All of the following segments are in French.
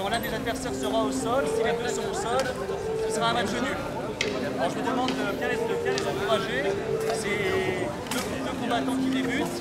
quand l'un des adversaires sera au sol, si les deux sont au sol, ce sera un match nul. Alors je vous demande de bien les encourager. C'est deux combattants qui débutent.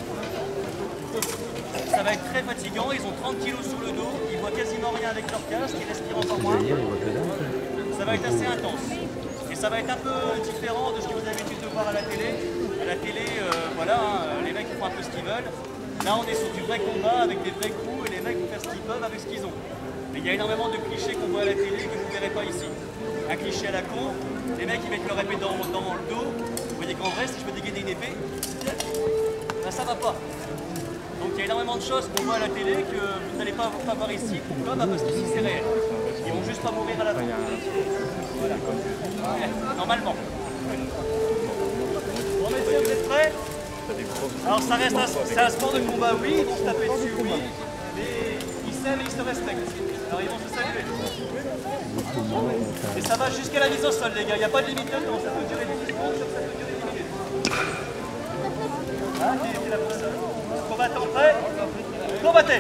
Ça va être très fatigant, ils ont 30 kg sur le dos, ils voient quasiment rien avec leur casque, ils respirent encore moins. Ça va être assez intense. Et ça va être un peu différent de ce que vous avez l'habitude de voir à la télé. À la télé, voilà, les mecs font un peu ce qu'ils veulent. Là, on est sur du vrai combat avec des vrais coups et les mecs vont faire ce qu'ils peuvent avec ce qu'ils ont. Mais il y a énormément de clichés qu'on voit à la télé que vous ne verrez pas ici. Un cliché à la con, les mecs ils mettent leur épée dans le dos. Vous voyez qu'en vrai, si je veux dégainer une épée, ben, ça va pas. Donc il y a énormément de choses qu'on voit à la télé que vous n'allez pas voir ici. Pourquoi? Parce qu'ici c'est réel. Ils vont juste pas mourir à la fin. Voilà. Ouais, normalement. Bon messieurs, vous êtes prêts? Alors ça reste un sport de combat, oui, ils vont se taper dessus, oui, mais ils s'aiment et ils se respectent. Alors ils vont se saluer. Et ça va jusqu'à la mise au sol les gars, il n'y a pas de limite de temps, ça peut durer 10 secondes, ça peut durer 10 minutes. Ah, qui est là pour ça? Combattant prêt? Combattez!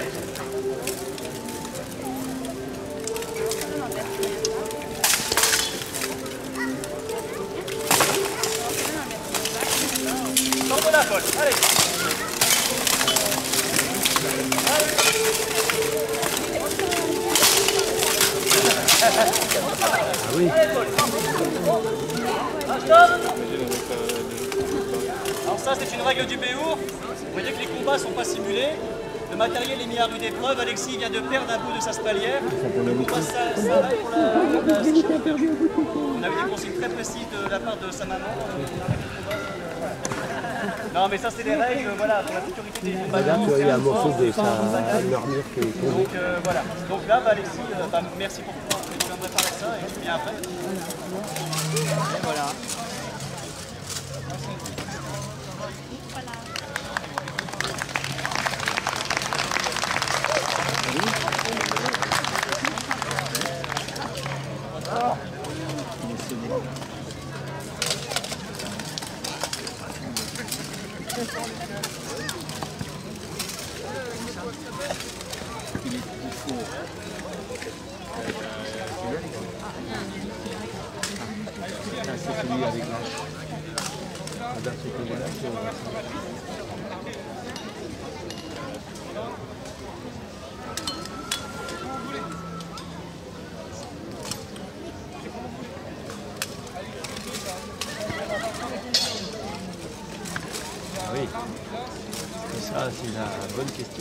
Sors de la colle, allez! Oui. Allez, Paul. Ah, stop. Alors ça, c'est une règle du Béour. Vous voyez que les combats ne sont pas simulés. Le matériel est mis à rude épreuve. Alexis vient de perdre un bout de sa spalière. Le combat s'arrête pour la On a eu des consignes très précises de la part de sa maman. Non mais ça c'est des règles, voilà, pour la sécurité des combattants. Là tu as eu un morceau de sa armure qui est tombée. Donc voilà. Donc là Alexis, merci pour toi. Je viendrai parler de ça et je viens après. Et voilà. C'est celui avec l'âge. Regarde ce que voilà. Oui, ça c'est la bonne question.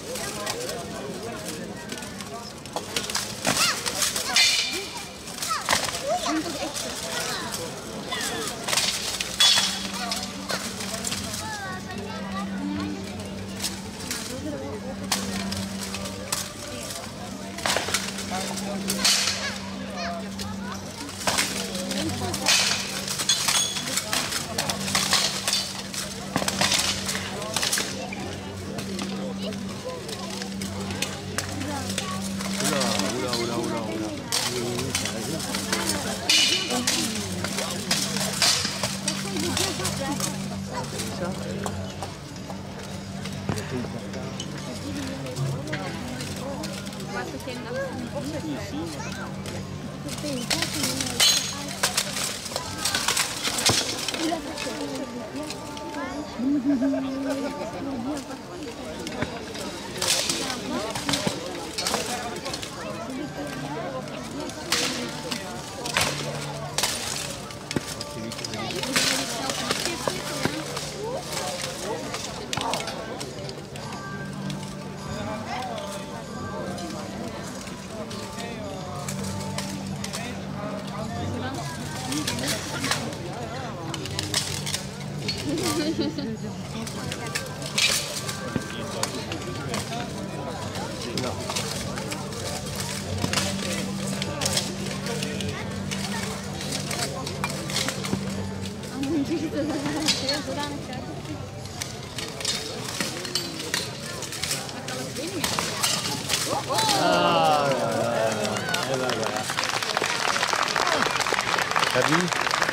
T'as vu?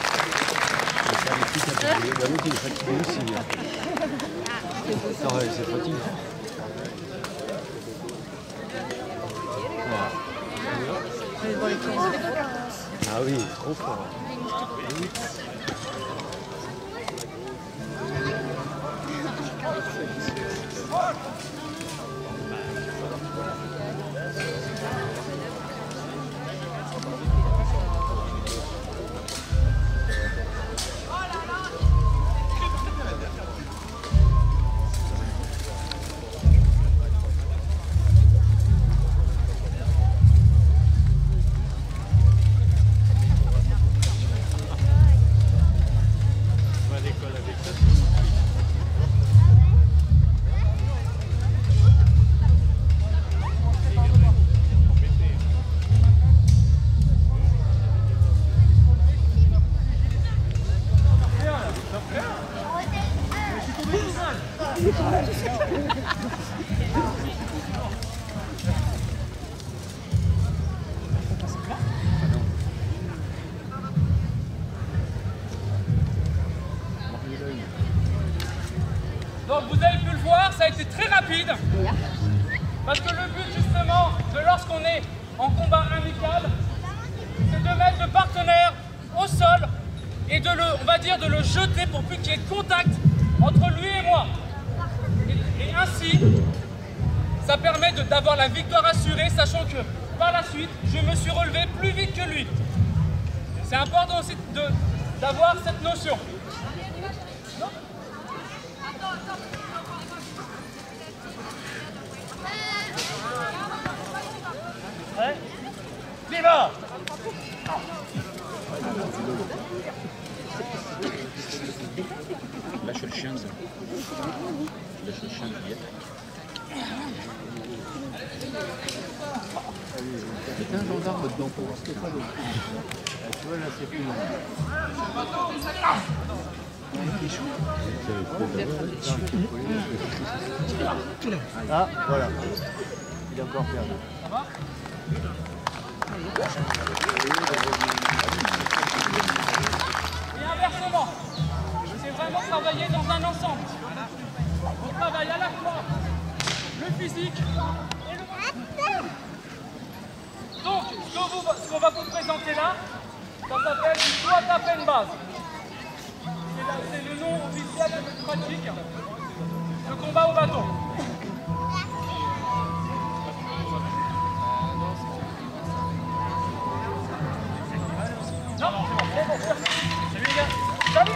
L'autre il est fatigué aussi. C'est fatigué. Voilà. Ah oui, trop fort. Donc vous avez pu le voir, ça a été très rapide. Parce que le but justement de lorsqu'on est en combat amical, c'est de mettre le partenaire au sol et de on va dire de le jeter pour plus qu'il y ait contact entre lui et moi. Et ainsi, ça permet d'avoir la victoire assurée, sachant que par la suite, je me suis relevé plus vite que lui. C'est important aussi d'avoir cette notion. Viva! Lâche le chien, ça. Lâche le chien, mettez un gendarme dedans pour voir ce qu'il y a pas d'autre. Tu vois, là, c'est plus long. Ah, voilà. Il est encore perdu. Ça va? Et inversement, c'est vraiment travailler dans un ensemble. On travaille à la fois le physique et le mental. Donc, ce qu'on va vous présenter là, ça s'appelle du squat à peine base. C'est le nom officiel de cette pratique, le combat au bâton. Non, c'est bon. Salut les gars. Salut.